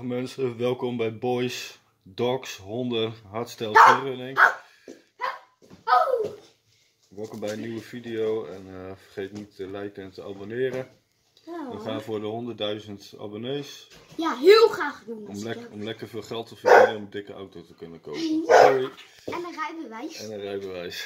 Mensen, welkom bij Boys, Dogs, Honden, Hardstyle Speedrunning. Welkom bij een nieuwe video en vergeet niet te liken en te abonneren. We gaan voor de 100.000 abonnees. Ja, heel graag doen. Om lekker veel geld te verdienen en een dikke auto te kunnen kopen. Hoi. En een rijbewijs. En een rijbewijs.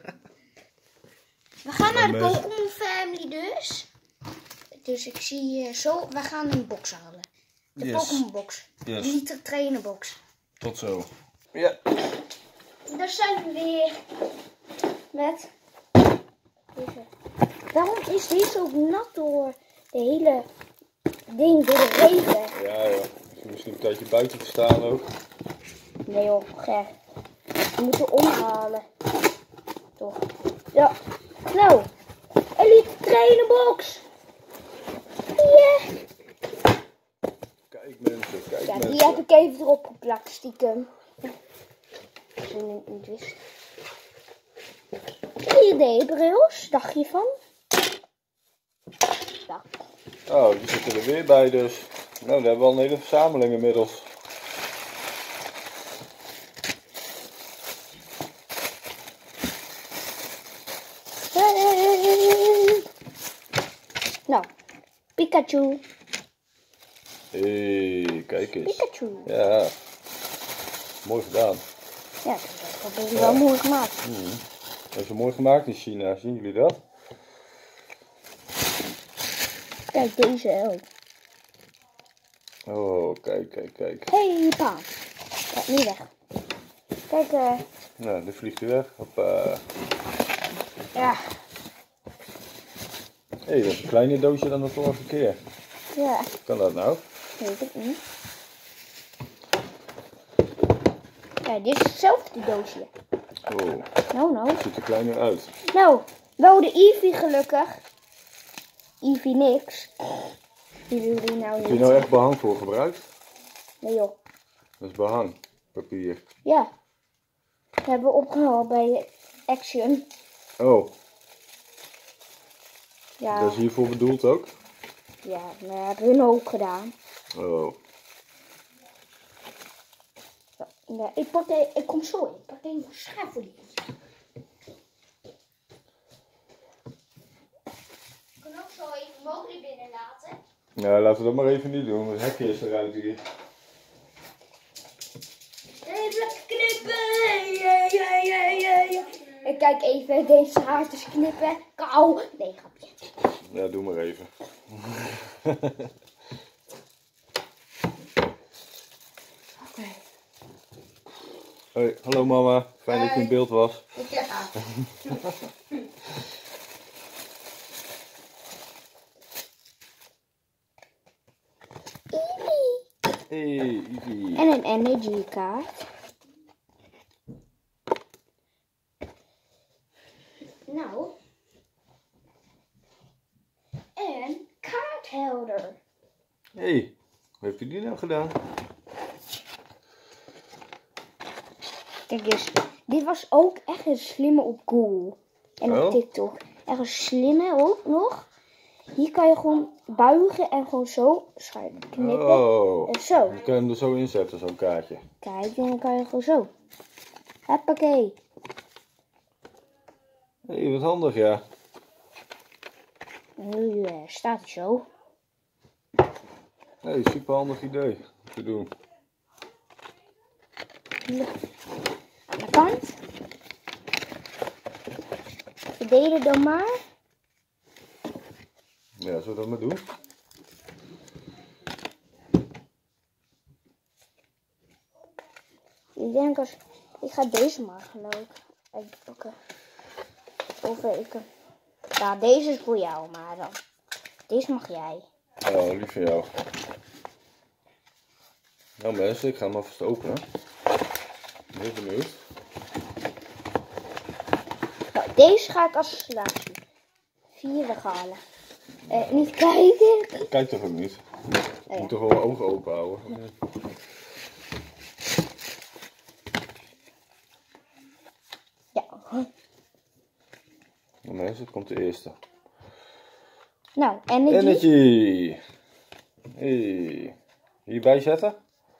We gaan naar de Pokémon Family dus. Dus ik zie zo, we gaan een box halen. De Pokémon box. Yes. Niet de trainerbox. Tot zo. Ja. Daar zijn we weer. Met deze. Waarom is deze ook nat door de hele ding, door de regen? Ja joh. Misschien een tijdje buiten te staan ook. Nee joh, Ger. We moeten omhalen. Toch. Ja. Nou. Elite trainerbox. Yeah. Kijk mensen, kijk Ja, mensen. die heb ik even erop geplakt, stiekem. Als je het niet wist. 3D-brils, dacht je van? Ja. Oh, die zitten er weer bij dus. Nou, daar hebben we al een hele verzameling inmiddels. Nou, Pikachu. Hé, kijk eens. Pikachu. Ja, mooi gedaan. Ja, dat is wel mooi gemaakt. Dat is mooi gemaakt in China, zien jullie dat? Kijk, deze ook. Oh, kijk, kijk, kijk. Hey, pa. Ja, niet weg. Kijk, Nou, die vliegt hij weg. ja. Hé, dat is een kleiner doosje dan de vorige keer. Ja, Kan dat nou? weet ik niet. Ja, dit is hetzelfde doosje. Oh, Nou. het ziet er kleiner uit. Nou, wel de Eevee gelukkig. Eevee niks. Die wil die nou Heb je niet. nou echt behang voor gebruikt? Nee joh. Dat is behang, papier. Ja. Dat hebben we opgehaald bij Action. Oh, Ja, dat is hiervoor bedoeld ook? ja, maar dat hebben we ook gedaan. Oh, Ja, ik kom zo in. Ik pak even een schaaf voor die. Ik kan ook zo even mogelijk binnen laten. nou laten we dat maar even niet doen, want het hekje is eruit hier. Even knippen. Ja. Ik kijk even deze haartjes knippen. Kou. Nee, grapje. Ja, doe maar even. Oké. Hoi, hallo mama, fijn dat je in beeld was. Ja. Hey, Ivy. En een energy kaart. Nou. En kaarthelder. Hey, hoe heb je die nou gedaan? Kijk eens, dit was ook echt een slimme op Google. En op TikTok. Echt een slimme ook nog. Hier kan je gewoon buigen en gewoon zo knippen. Oh, En zo. je kan hem er zo inzetten, zo'n kaartje. Kijk, en dan kan je gewoon zo. Hoppakee. Hé, wat handig ja. En nu staat hij zo. Hey, super handig idee om te doen. Hier. Aan de kant. Verdelen dan maar. Ja, zullen we dat maar doen? Ik denk als... Ik ga deze maar geloof ik uitpakken. Of ik... Ja, deze is voor jou, maar dan... Deze mag jij. Oh, lief van jou. Nou mensen, ik ga hem alvast openen. Ik ben heel benieuwd. Nou, deze ga ik als laatste. 4 weghalen. Niet kijken. Kijk toch ook niet. Je moet toch wel je ogen open houden. Ja. Nou mensen, het komt de eerste. Nou, energy. Energy. Hey. Hierbij zetten?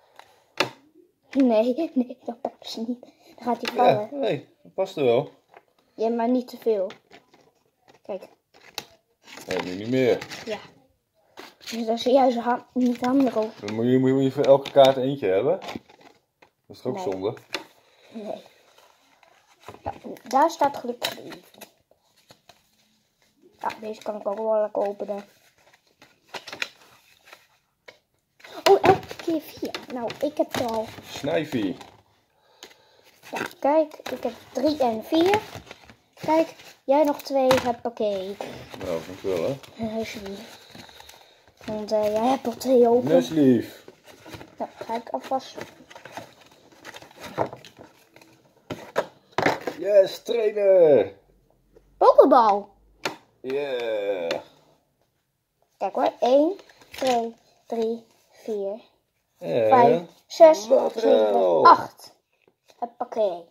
Nee, dat past niet. Dan gaat hij vallen. Ja, nee, dat past er wel. Ja, maar niet te veel. Kijk. Nee, nu niet meer. Ja. Dus dat is juist niet handig ook. Dan moet je voor elke kaart eentje hebben. Dat is toch ook Nee. zonde? Nee. Ja, daar staat gelukkig in. Ja, deze kan ik ook wel lekker openen. Oh, elke keer 4. Nou, ik heb er al. Snijvie. Ja, kijk, ik heb 3 en 4. Kijk, jij nog 2, huppakee. Nou, dankjewel hè. Alsjeblieft. Want jij hebt al 2 open. Nuslief. Ja, ga ik alvast. Yes, trainer. Pokeball. Yeah. Kijk hoor, 1, 2, 3, 4, En 5, 6, wat 7, wel. 8. Huppakee.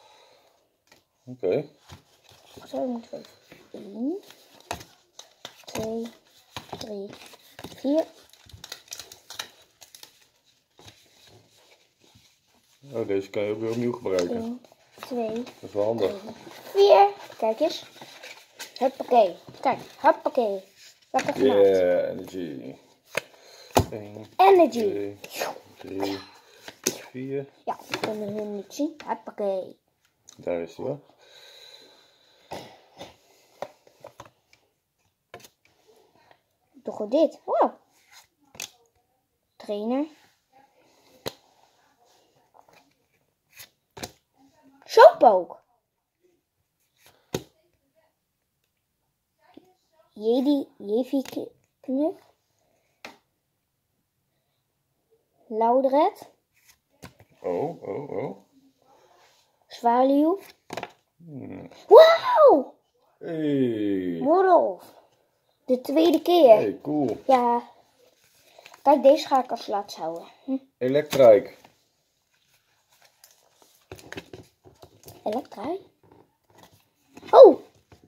Oké. Zo moeten we 1, 2, 3, 4. Oh, deze kan je ook weer opnieuw gebruiken. 1, 2, Dat is wel handig. 4. Kijk eens. Huppakee. Kijk, huppakee. Lekker gemaakt. Yeah, energy. 1, Energy. 2, 3, 4. Ja, we kunnen hem niet zien. Huppakee. Daar is hij hoor. Doe gewoon dit. Wow. Trainer. Showpoke. Jevi Knuf. Laudret. Oh. Zwaluw. Wauw! Hey. Rudolf. De tweede keer. Hey, cool. Ja. Kijk, deze ga ik als laatst houden. Electrike. Elektra. Oh!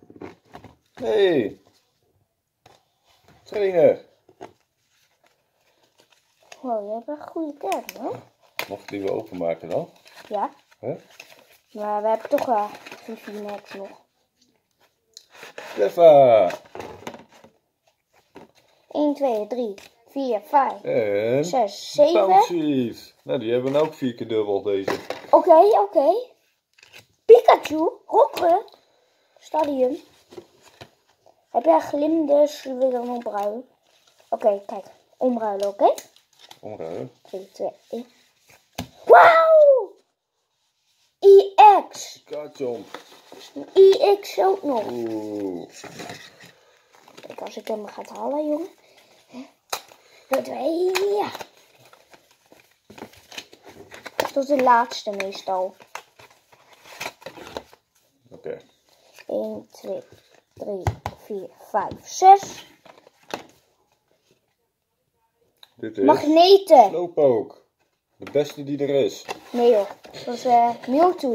Hey. Trainer. Wow, je hebt een goede kaart, hoor. Mag ik die weer openmaken dan? Ja. Hè? Maar we hebben toch Vivi Max nog. Steffa. 1, 2, 3, 4, 5, En 6, 7. Bouncies. Nou, die hebben we ook 4 keer dubbel deze. Oké. Pikachu, Rockre, Stadium. Heb jij glimdes, wil je dan opruilen? Oké, kijk. Omruilen, oké? Omruilen. 3, 2, 1. Wauw! EX. Garchomp. EX ook nog. Oeh. Kijk, als ik hem ga halen, jongen. 2, ja. Dat is de laatste meestal. Oké. 1, 2, 3, 4, 5, 6. Dit is Magneten. Slowpoke. De beste die er is. Nee joh, dat is Mewtwo.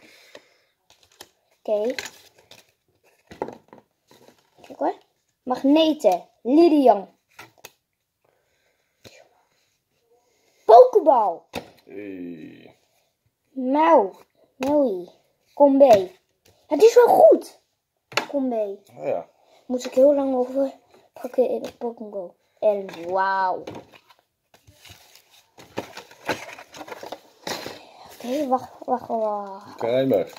Oké. Kijk hoor. Magneten. Lilian. Pokeball. Hey. Maui. Combe. Het is wel goed. Combe. Oh ja. Moet ik heel lang over pakken in de Pokémon Go. En wauw. Oké, wacht. Krijmer.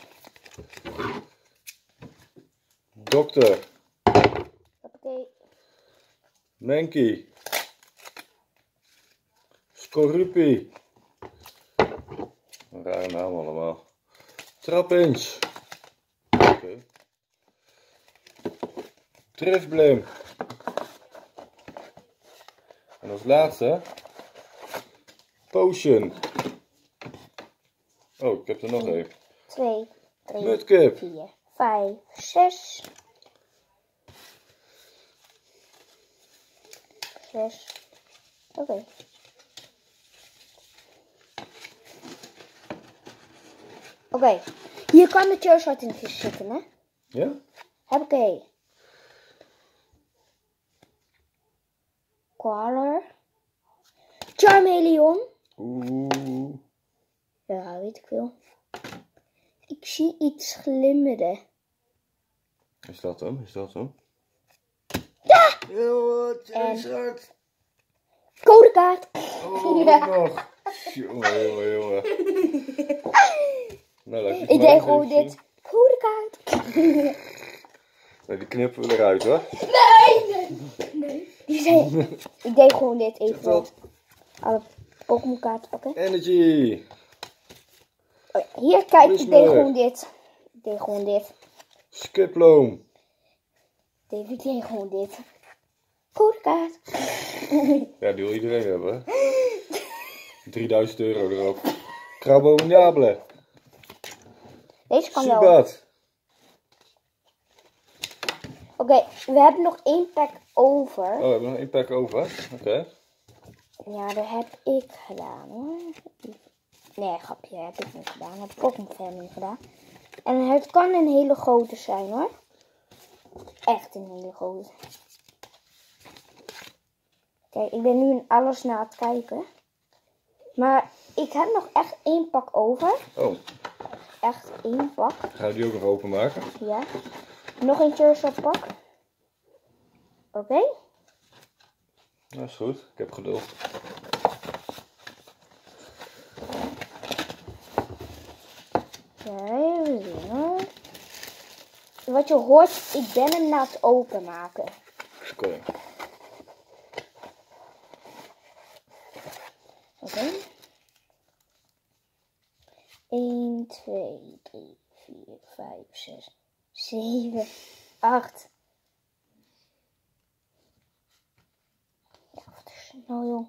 Dokter. Oké. Menki. Scorupie. Een rare naam allemaal. Trapinch. Oké. Drifblim. En als laatste Potion. Oh, ik heb er nog één. 2, 3, Mudkip. 4, 5, 6. 6. Oké. Oké. Hier kan de Charizard in zitten, hè? Ja? Oké. Quarter. Charmander. weet ik veel. Ik zie iets glimmeren. Is dat hem? Is dat hem? Ja! En hard. Codekaart. Oh, Ja. nog. Jongen. Nou, laat Ik deed gewoon dit. Codekaart. Nee, die knippen we eruit hoor. Nee. Ik deed gewoon dit even. Alle Pokémon kaarten pakken. Energy. Oh, hier, kijk, Whisper. ik deed gewoon dit. Skiploom. Ik deed gewoon dit. Codekaart. Ja, die wil iedereen hebben. Hè? 3000 euro erop. Crabominable. Deze kan wel. Subat. Oké, we hebben nog 1 pack over. Oh, we hebben nog 1 pack over. Oké. Ja, dat heb ik gedaan hoor. Nee, grapje, heb ik niet gedaan. Dat heb ik ook een Family gedaan. En het kan een hele grote zijn hoor. Echt een hele grote. Kijk, ik ben nu in alles naar het kijken. Maar ik heb nog echt 1 pak over. Oh, Echt 1 pak. ga je die ook nog openmaken? Ja. Nog een Charizard pak. Oké. Dat is goed. Ik heb geduld. Kijk, we zien hoor. Wat je hoort, ik ben hem na het openmaken. Oké. Oké. 1, 2, 3, 4, 5, 6, 7, 8. Ja, wat is het nou joh?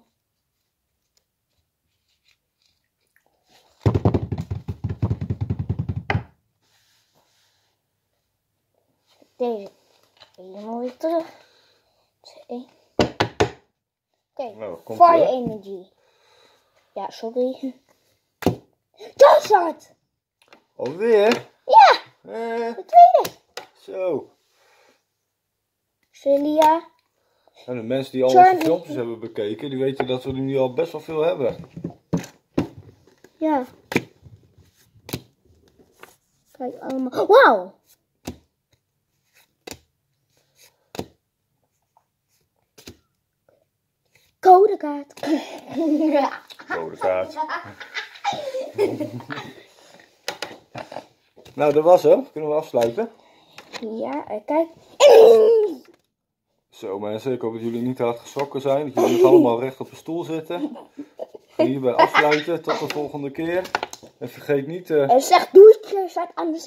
Deze helemaal weer terug. 2. Oké, Nou, komt Fire ie, hè? Energy. Ja, sorry. Charizard! Alweer? Ja, de tweede. Zo. Celia. En de mensen die al onze Charlie. filmpjes hebben bekeken, die weten dat we er nu al best wel veel hebben. Ja. Kijk allemaal. Wauw! Codekaart. Rode kaart. Nou, dat was hem. Kunnen we afsluiten? Ja, kijk. Zo mensen, ik hoop dat jullie niet hard geschrokken zijn. Dat jullie nog allemaal recht op de stoel zitten. Ik ga hierbij afsluiten. Tot de volgende keer. En vergeet niet... Zeg doetjes, anders...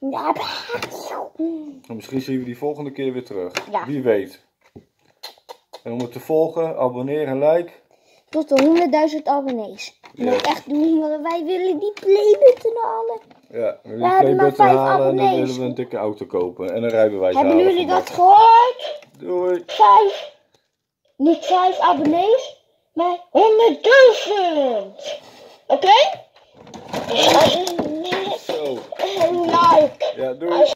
misschien zien we die volgende keer weer terug. Ja. Wie weet. En om het te volgen, abonneer en like. Tot de 100.000 abonnees. En Ja. ook echt doen, want wij willen die playbutton halen. Ja, we We hebben maar 5 halen en dan abonnees. willen we een dikke auto kopen. En een rijbewijs Hebben halen. jullie dat vandaag. gehoord? Doei. 5. Niet 5 abonnees, maar 100.000. Oké? Zo. Like. Ja, doei.